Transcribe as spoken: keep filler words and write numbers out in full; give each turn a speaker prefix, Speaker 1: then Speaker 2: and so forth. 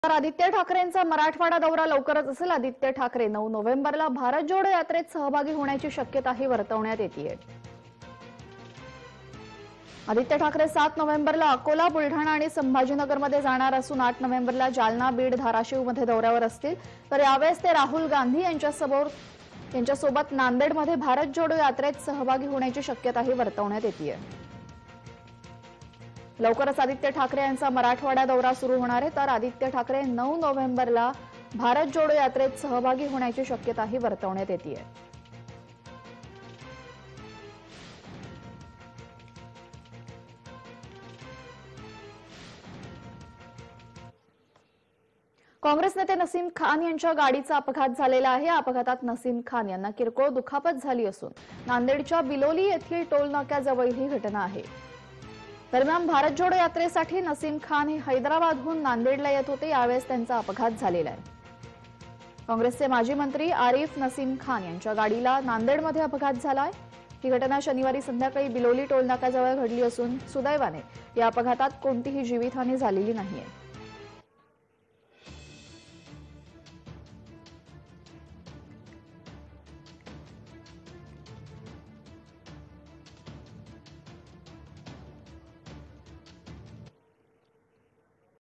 Speaker 1: तर आदित्य ठाकरेंचा मराठवाडा दौरा लवकरच असेल। आदित्य ठाकरे नऊ नोव्हेंबरला भारत जोडो यात्रेत सहभागी होण्याची शक्यताही वर्तवण्यात येते। आदित्य ठाकरे सात नोव्हेंबरला अकोला, बुलढाणा आणि संभाजीनगरमध्ये जाणार असून आठ नोव्हेंबरला जालना, बीड, धाराशिवमध्ये दौऱ्यावर असतील। तर यावेळेस ते राहुल गांधी यांच्यासमोर यांच्यासोबत नांदेडमध्ये भारत जोडो यात्रेत सहभागी होण्याची शक्यताही वर्तवण्यात येते। लवकरच आदित्य ठाकरे यांचा मराठवाडा दौरा सुरू होणार आहे। तर आदित्य ठाकरे नऊ नोव्हेंबरला भारत जोडो यात्रेत सहभागी होण्याची शक्यताही वर्तवण्यात येते। काँग्रेस नेते नसीम खान यांच्या गाडीचा अपघात झालेला आहे। अपघातात नसीम खान यांना किरकोळ दुखापत झाली असून नांदेडच्या बिलोली येथील टोल नाक्याजवळ ही घटना आहे। दरम्यान भारत जोडो यात्रेसाठी नसीम खान हे हैदराबादहून नांदेडला येत होते। यावेळेस त्यांचा अपघात झालेला आहे। काँग्रेसचे माजी मंत्री आरिफ नसीम खान यांच्या गाडीला नांदेडमध्ये अपघात झाला आहे। ही घटना शनिवारी संध्याकाळी बिलोली टोल नाक्याजवळ घडली असून सुदैवाने या अपघातात कोणतीही जीवितहानी झालेली नाहीये।